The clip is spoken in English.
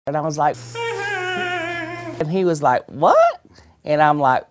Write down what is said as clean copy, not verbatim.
And I was like, and he was like, what? And I'm like,